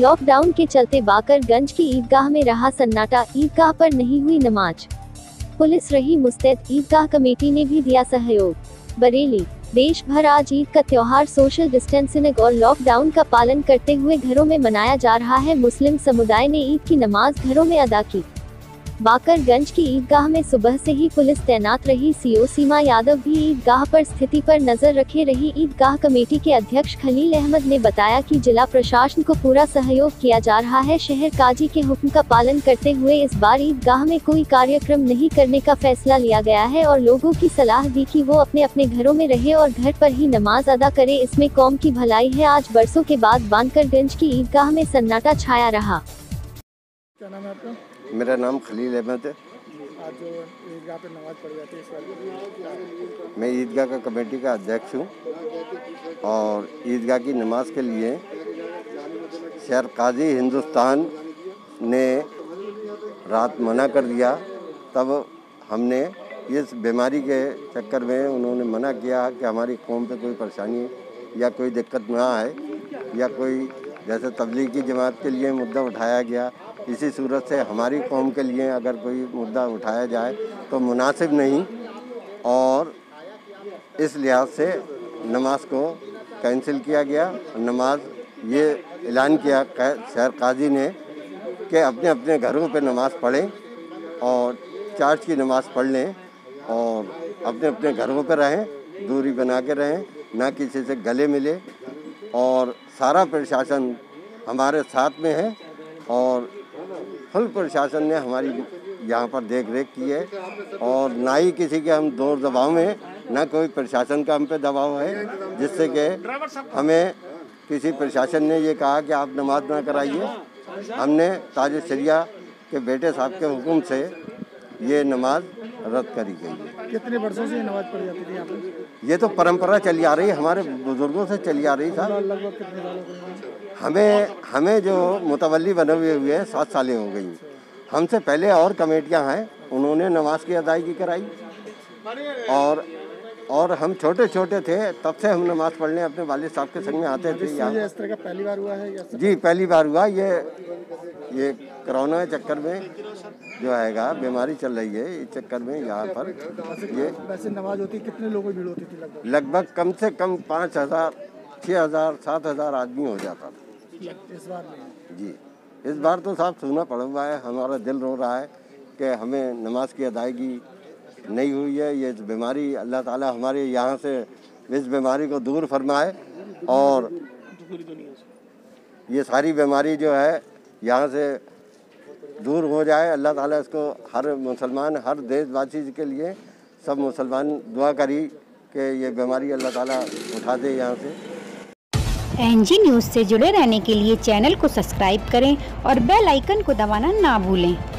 Lockdown के चलते बाकरगंज की ईदगाह में रहा सन्नाटा, ईदगाह पर नहीं हुई नमाज। पुलिस रही मुस्तैद, ईदगाह कमेटी ने भी दिया सहयोग। बरेली, देश भर आज ईद का त्योहार सोशल डिस्टेंसिंग और लॉकडाउन का पालन करते हुए घरों में मनाया जा रहा है। मुस्लिम समुदाय ने ईद की नमाज घरों में अदा की। बाकरगंज की ईदगाह में सुबह से ही पुलिस तैनात रही। सीओ सीमा यादव भी ईदगाह पर स्थिति पर नजर रखे रही। ईदगाह कमेटी के अध्यक्ष खलील अहमद ने बताया कि जिला प्रशासन को पूरा सहयोग किया जा रहा है। शहर काजी के हुक्म का पालन करते हुए इस बार ईदगाह में कोई कार्यक्रम नहीं करने का फैसला लिया गया है और लोगों की सलाह दी कि वो अपने अपने घरों में रहे और घर पर ही नमाज अदा करे। इसमें कौम की भलाई है। आज बरसों के बाद बाकरगंज की ईदगाह में सन्नाटा छाया रहा। क्या नाम है आपका? मेरा नाम खलील अहमद है। आज जो ईदगाह पे नमाज पढ़ी जाती है इस बार, मैं ईदगाह का कमेटी का अध्यक्ष हूँ और ईदगाह की नमाज के लिए शहर काजी हिंदुस्तान ने रात मना कर दिया। तब हमने इस बीमारी के चक्कर में उन्होंने मना किया कि हमारी कौम पे कोई परेशानी या कोई दिक्कत ना आए या कोई जैसे तबलीग की जमात के लिए मुद्दा उठाया गया, इसी सूरत से हमारी कौम के लिए अगर कोई मुद्दा उठाया जाए तो मुनासिब नहीं और इस लिहाज से नमाज को कैंसिल किया गया। नमाज ये ऐलान किया शहर काजी ने कि अपने अपने घरों पे नमाज पढ़ें और चर्च की नमाज पढ़ लें और अपने अपने घरों पे रहें, दूरी बना के रहें, ना किसी से गले मिले। और सारा प्रशासन हमारे साथ में है और फुल प्रशासन ने हमारी यहाँ पर देख रेख की है और ना ही किसी के हम जोर दबाव में, ना कोई प्रशासन का हम पे दबाव है जिससे कि हमें किसी प्रशासन ने ये कहा कि आप नमाज ना कराइए। हमने ताज शरिया के बेटे साहब के हुक्म से ये नमाज रद्द करी गई है। कितने वर्षों से ये नमाज पढ़ी जाती थी यहाँ पे? ये तो परंपरा चली आ रही है, हमारे बुजुर्गों से चली आ रही था। लगभग कितने सालों से? हमें जो मुतवल्ली बने हुए 7 सालें हो गई। हमसे पहले और कमेटियां हैं, उन्होंने नमाज की अदायगी कराई और हम छोटे छोटे थे तब से हम नमाज पढ़ने अपने वालिद साहब के संग में आते थे। यहाँ इस तरह का पहली बार हुआ है? जी पहली बार हुआ। ये कोरोना के चक्कर में जो हैगा बीमारी चल रही है, इस चक्कर में यहाँ पर ये वैसे नमाज होती कितने लोगों की भीड़ होती थी? लगभग कम से कम 5000, 6000, 7000 आदमी हो जाता था। इस बार नहीं? जी इस बार तो साहब सुना पड़ा हुआ है। हमारा दिल रो रहा है कि हमें नमाज की अदायगी नहीं हुई है। ये बीमारी अल्लाह ताला हमारे यहाँ से इस बीमारी को दूर फरमाए और ये सारी बीमारी जो है यहाँ से दूर हो जाए। अल्लाह ताला इसको हर मुसलमान, हर देशवासी के लिए सब मुसलमान दुआ करी कि ये बीमारी अल्लाह ताला उठा दे यहाँ से। एनजी न्यूज़ से जुड़े रहने के लिए चैनल को सब्सक्राइब करें और बेल आइकन को दबाना ना भूलें।